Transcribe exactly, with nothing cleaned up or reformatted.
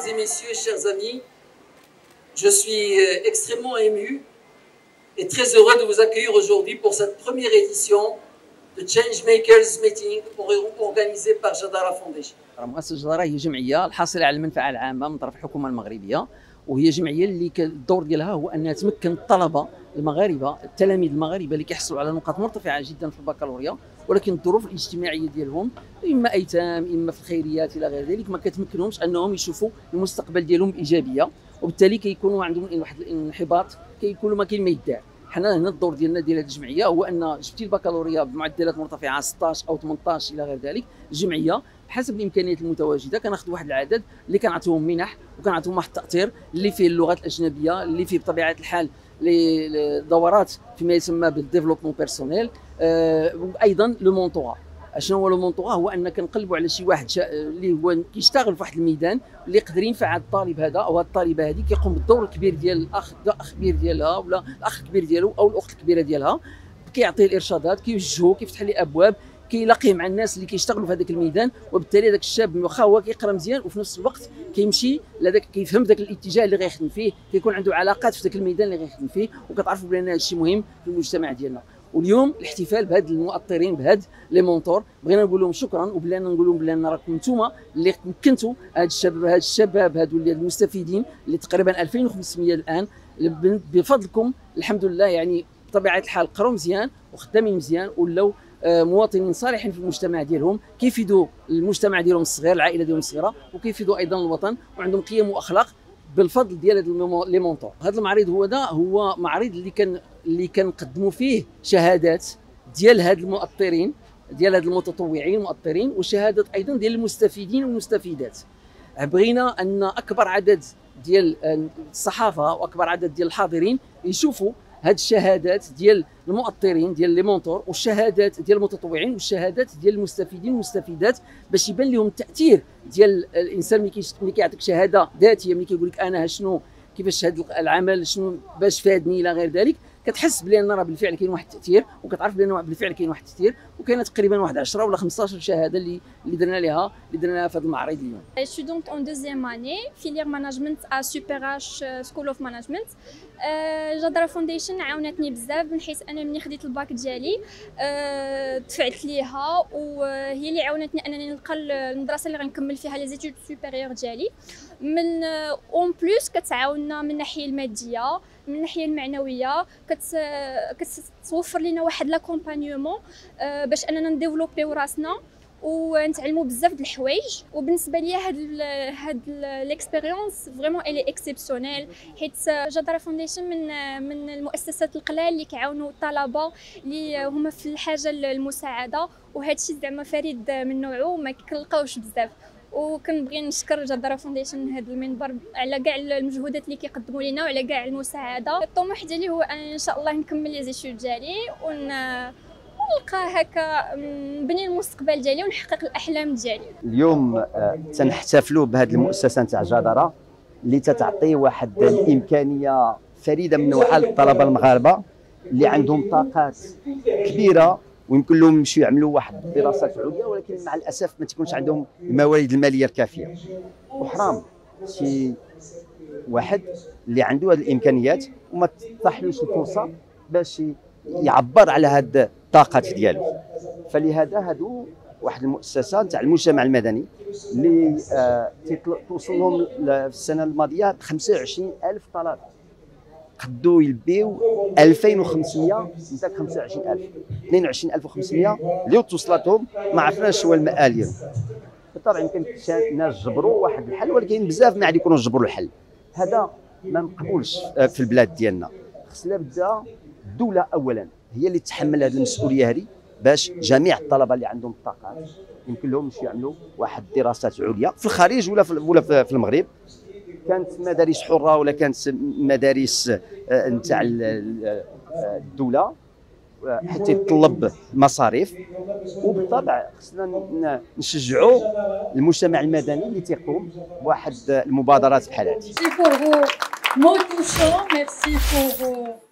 Mesdames et messieurs, chers amis, je suis extrêmement ému et très heureux de vous accueillir aujourd'hui pour cette première édition de Changemakers Meeting organisée par Jadara Foundation. مؤسسة جدارة هي جمعية الحاصلة على المنفعة العامة من طرف الحكومة المغربية، وهي جمعية اللي الدور ديالها هو أنها تمكن الطلبة المغاربة التلاميذ المغاربة اللي كيحصلوا على نقاط مرتفعة جدا في البكالوريا، ولكن الظروف الاجتماعية ديالهم إما أيتام إما في الخيريات إلى غير ذلك ما كتمكنهمش أنهم يشوفوا المستقبل ديالهم بإيجابية، وبالتالي كيكونوا عندهم واحد الانحباط كيكونوا ما كاين ما يدار. حنا هنا الدور ديالنا ديال هذه الجمعيه هو ان جبتي البكالوريا بمعدلات مرتفعه ستطاش او ثمنطاش الى غير ذلك، الجمعيه حسب الامكانيات المتواجده كناخذ واحد العدد اللي كنعطيهم منح وكنعطيهم واحد التاطير اللي فيه اللغات الاجنبيه، اللي فيه بطبيعه الحال دورات فيما يسمى بالديفلوبمون بيرسونيل، ايضا لو مونطورا. اشنو هو لو مونطورا؟ هو ان كنقلبوا على شي واحد اللي هو كيشتغل في واحد الميدان اللي يقدر ينفع هذا الطالب هذا او هذه الطالبه هذه، كيقوم بالدور الكبير ديال الاخ الاخ كبير ديالها ولا الاخ الكبير ديالو او الاخت الكبيره ديالها، كيعطيه الارشادات، كيوجهه، كيفتح ليه ابواب، كيلاقيه مع الناس اللي كيشتغلوا في هذاك الميدان، وبالتالي هذاك الشاب واخا هو كيقرا مزيان وفي نفس الوقت كيمشي لذاك كيفهم ذاك الاتجاه اللي غيخدم فيه، كيكون عنده علاقات في ذاك الميدان اللي غيخدم فيه، وكتعرفوا بان هذا الشيء مهم في المجتمع ديالنا. واليوم الاحتفال بهاد المؤطرين بهاد لي مونطور بغينا نقول لهم شكرا، وبلينا نقول لهم بلي راكم نتوما اللي مكنتوا هاد الشباب هاد الشباب هادو اللي المستفيدين اللي تقريبا ألفين وخمسمية الان بفضلكم الحمد لله، يعني بطبيعه الحال قراو مزيان وخدامين مزيان ولاو مواطنين صالحين في المجتمع ديالهم، كيفيدوا المجتمع ديالهم الصغير العائله ديالهم الصغيره، وكيفيدوا ايضا الوطن، وعندهم قيم واخلاق بالفضل ديال هاد لي مونطور. هذا المعرض هو ده هو معرض اللي كان اللي كنقدموا فيه شهادات ديال هاد المؤطرين ديال هاد المتطوعين المؤطرين، وشهادات ايضا ديال المستفيدين والمستفيدات. بغينا ان اكبر عدد ديال الصحافه واكبر عدد ديال الحاضرين يشوفوا هاد الشهادات ديال المؤطرين ديال لي مونطور، والشهادات ديال المتطوعين، والشهادات ديال المستفيدين والمستفيدات، باش يبان لهم التاثير ديال الانسان ملي كيعطيك شهاده ذاتيه، ملي كيقول لك انا شنو كيفاش هذا العمل شنو باش فادني الى غير ذلك، كتحس بلي راه بالفعل كاين واحد التاثير، وكتعرف بان بالفعل كاين واحد التاثير، وكاينه تقريبا واحد عشرة ولا خمسطاش شهاده اللي اللي درنا لها اللي درنا لها في هذا المعرض اليوم. Je suis donc en deuxième année, filière management à Super H School of Management. جدارة فونديشن عاونتني بزاف من حيث انا ملي خديت الباك ديالي دفعت ليها، وهي اللي عاونتني انني نلقى المدرسه اللي غنكمل فيها لي زيتود سوبيريور ديالي. من اون بليس كتعاوننا من الناحيه الماديه، من الناحيه المعنويه، كتوفر لنا واحد لاكومبانيومون باش اننا نديفلوبيو راسنا ونتعلموا بزاف د الحوايج. وبالنسبه ليا هاد ال هاد ليكسبيريونس فريمون الي اكسيبسيونيل، حيت جدارة فونديشن من من المؤسسات القلال اللي كيعاونوا الطلبه اللي هما في الحاجه للمساعده، وهذا الشيء زعما فريد من نوعه ما كنلقاوش بزاف. وكنبغي نشكر جدارة فونديشن هذا المنبر على كاع المجهودات اللي كيقدموا لنا وعلى كاع المساعده. الطموح ديالي هو ان شاء الله نكمل لي زيتود ديالي ون نلقى هكا نبني المستقبل ديالي ونحقق الاحلام ديالي. اليوم تنحتفلوا بهذه المؤسسه نتاع جدارة اللي تتعطي واحد الامكانيه فريده من نوعها للطلبه المغاربه اللي عندهم طاقات كبيره ويمكن لهم يمشيو يعملوا واحد الدراسات عليا، ولكن مع الاسف ما تكونش عندهم الموارد الماليه الكافيه. وحرام شي واحد اللي عنده هذه الامكانيات وما تطاحلوش الفرصه باش يعبر على هاد الطاقات ديالو. فلهذا هادو واحد المؤسسه تاع المجتمع المدني اللي آه توصل لهم في السنه الماضيه ب خمسة وعشرين ألف طلب، قدوا يلبيو ألفين وخمسمية من داك خمسة وعشرين ألف، اثنين وعشرين ألف وخمسمية اللي توصلتهم ما عرفناش هو المآل ديالهم. بالطبع يمكن الناس جبروا واحد الحل، ولكن بزاف ما عاد يكونوا جبروا الحل. هذا ما مقبولش في البلاد ديالنا. خصنا بدا الدوله اولا هي اللي تتحمل هذه المسؤوليه هذه، باش جميع الطلبه اللي عندهم الطاقات يمكن لهم باش يعملوا واحد الدراسات عليا في الخارج ولا في ولا في المغرب، كانت مدارس حره ولا كانت مدارس نتاع الدوله، حتى يتطلب مصاريف. وبالطبع خصنا نشجعوا المجتمع المدني اللي تيقوم بواحد المبادرات بحال هذه. Merci pour vos mots touchants, merci pour vos